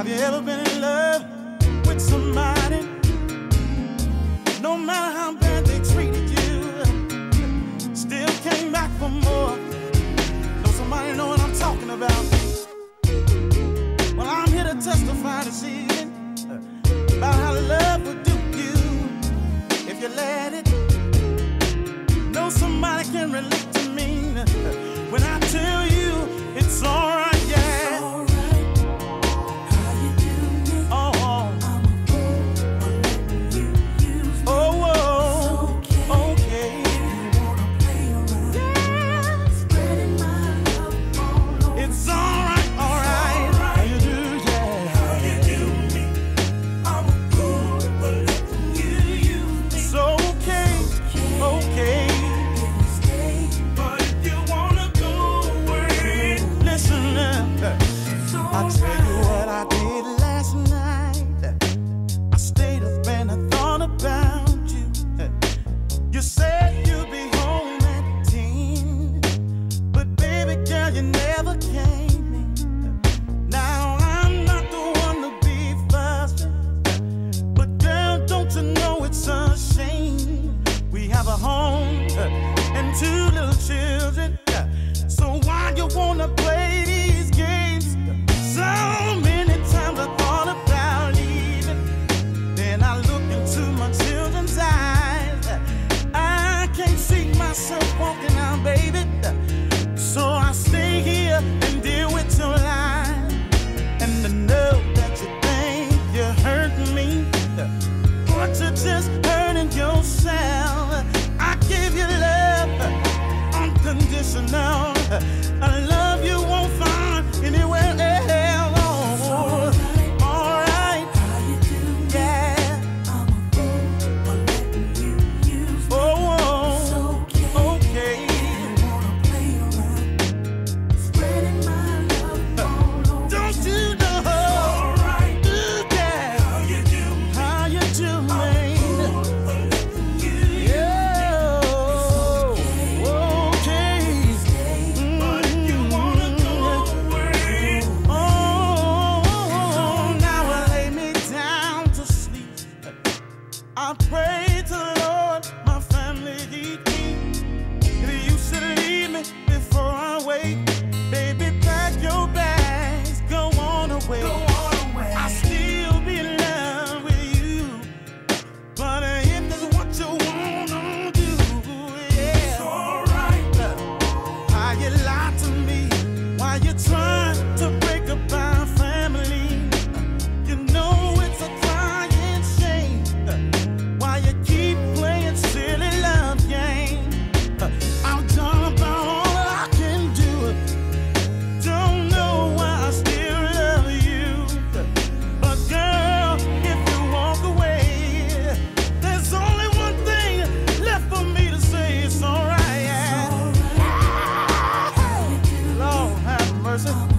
Have you ever been in love with somebody? No matter how bad they treated you, still came back for more. Know somebody know what I'm talking about? Well, I'm here to testify this evening about how love would do you if you let it. Know somebody can relate to me when I tell you it's alright. I'll tell you what I did last night. I stayed up and I thought about you. You said you'd be home at 10, but baby girl, you never came. Now I'm not the one to be fussed, but girl, don't you know it's a shame? We have a home and 2 little children, so why you wanna play these games? So many times I thought about leaving. Then I look into my children's eyes. I can't see myself walking out, baby. So I stay here and deal with your lies. And to know that you think you're hurting me, but you're just hurting yourself. I give you love unconditional. I love you won't find anywhere else. I pray to the Lord, my family keep me. If you should leave me before I wake, baby, pack your bags, go on away. I'll still be in love with you, but if that's what you wanna do, yeah. It's alright. Why you lie to me? Why you trying to break up our family? You know it's a crying shame. Why you keep playing silly love games? I've done about all I can do. Don't know why I still love you. But girl, if you walk away, there's only one thing left for me to say. It's alright. Lord have mercy.